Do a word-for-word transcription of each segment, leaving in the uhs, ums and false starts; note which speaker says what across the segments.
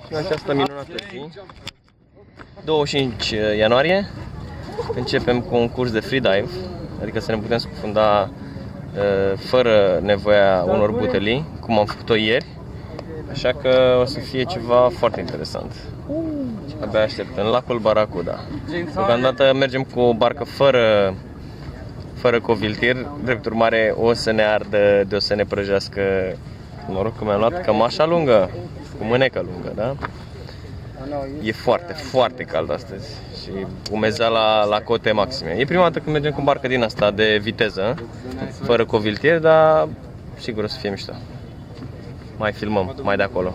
Speaker 1: în această minunată zi, douăzeci și cinci ianuarie, începem cu un curs de freedive, adică să ne putem scufunda fără nevoia unor butelii, cum am făcut-o ieri, așa că o să fie ceva foarte interesant. Abia aștept, în lacul Barracuda. Deocamdată mergem cu o barcă fără, fără coviltir, drept urmare o să ne ardă de o să ne prăjească. Noroc că mi-am luat cămașa lungă, cu mânecă lungă, da? E foarte, foarte cald astăzi și umezeala la cote maxime. E prima dată când mergem cu barcă din asta de viteză, fără coviltier, dar sigur o să fie mișto. Mai filmăm, mai de acolo.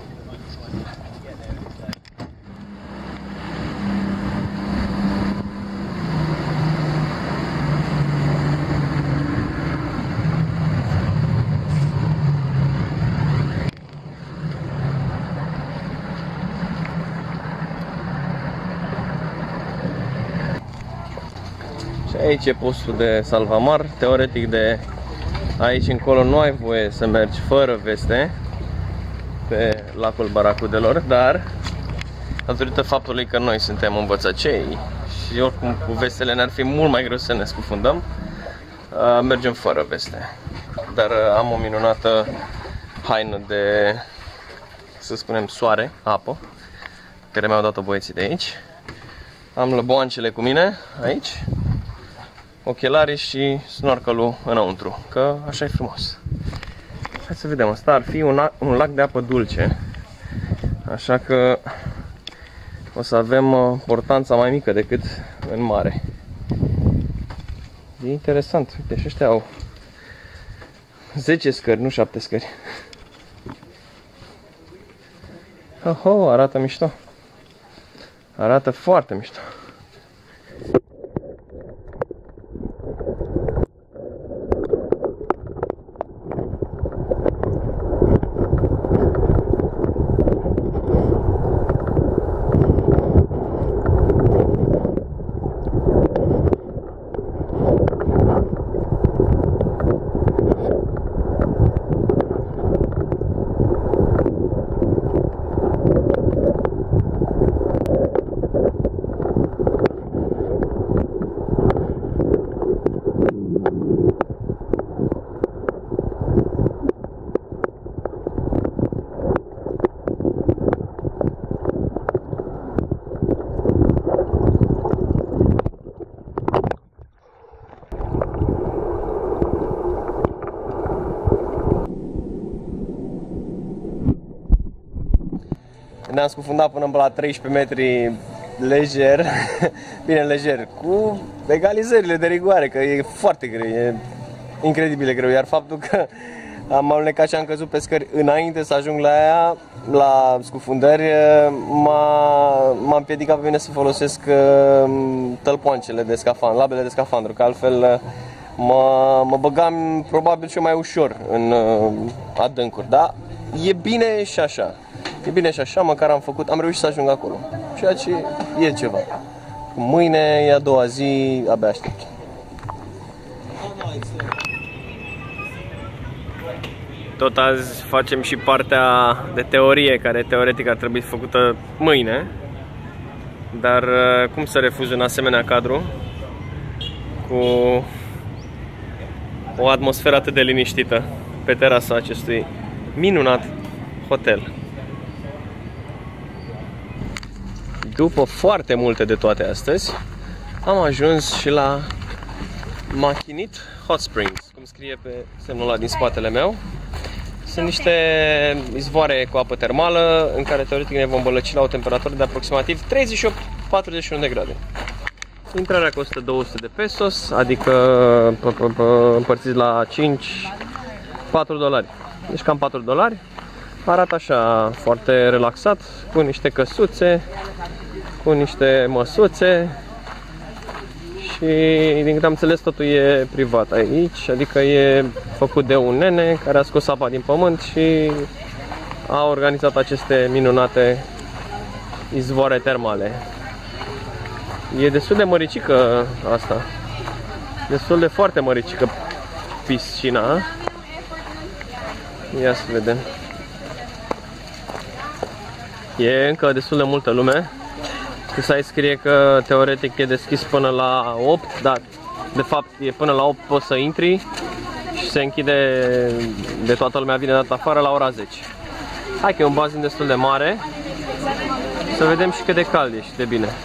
Speaker 1: Și aici e postul de salvamar. Teoretic de aici încolo nu ai voie să mergi fără veste pe lacul Barracudelor, dar datorită faptului că noi suntem învățăcei și oricum cu vestele ne-ar fi mult mai greu să ne scufundăm, mergem fără veste. Dar am o minunată haină de, să spunem, soare, apă, care mi-au dat-o băieții de aici. Am lăboancele cu mine aici, ochelarii și snorkelul înăuntru, că așa e frumos. Hai să vedem, asta ar fi un, un lac de apă dulce, așa că o să avem portanța mai mică decât în mare. E interesant, uite, și ăștia au zece scări, nu șapte scări. Oho, arată mișto. Arată foarte mișto. Ne-am scufundat până la treisprezece metri lejer, bine lejer, cu egalizările de rigoare, că e foarte greu, e incredibil de greu, iar faptul că am alunecat și am căzut pe scări înainte să ajung la aia, la scufundări, m-a împiedicat pe mine să folosesc tălpoancele de scafandru, labele de scafandru, că altfel mă, mă băgam probabil și mai ușor în adâncuri, dar e bine și așa. E bine și așa, măcar am făcut, am reușit să ajung acolo, ceea ce e ceva. Mâine e a doua zi, abia aștept. Tot azi facem și partea de teorie, care teoretic ar trebui făcută mâine. Dar cum să refuz un asemenea cadru cu o atmosferă atât de liniștită pe terasa acestui minunat hotel. După foarte multe de toate astăzi, am ajuns și la Mahinit Hot Springs, cum scrie pe semnul ăla din spatele meu. Sunt niște izvoare cu apă termală în care teoretic ne vom bălăci la o temperatură de aproximativ treizeci și opt patruzeci și unu de grade. Intrarea costă două sute de pesos, adică împărțiți la cinci, patru dolari. Deci cam patru dolari. Arată așa, foarte relaxat, cu niște căsuțe, cu niște măsuțe și din câte am înțeles totul e privat aici, adică e făcut de un nene care a scos apa din pământ și a organizat aceste minunate izvoare termale. E destul de măricică asta, destul de foarte măricică piscina. Ia să vedem. E încă destul de multă lume. Pe site scrie că teoretic e deschis până la opt, dar de fapt e până la opt poți să intri și se închide de toată lumea, vine dat afară la ora zece. Hai că e un bazin destul de mare. Să vedem și cât de cald e și de bine.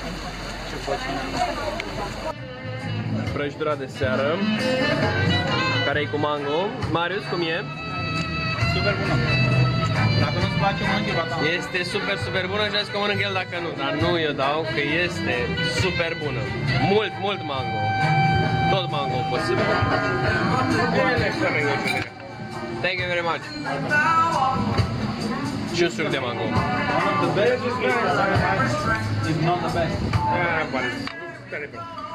Speaker 1: Prăjitura de seară, care e cu mango. Marius, cum e?
Speaker 2: Super bună. Dacă nu-ți place, mănânc eu.
Speaker 1: Este super, super bună și azi că mănânc el dacă nu. Dar nu eu dau, că este super bună. Mult, mult mango. Tot mango posibil. Thank you very much. Și un suc de mango.
Speaker 2: The best is not the best.
Speaker 1: Ah, but it's very good.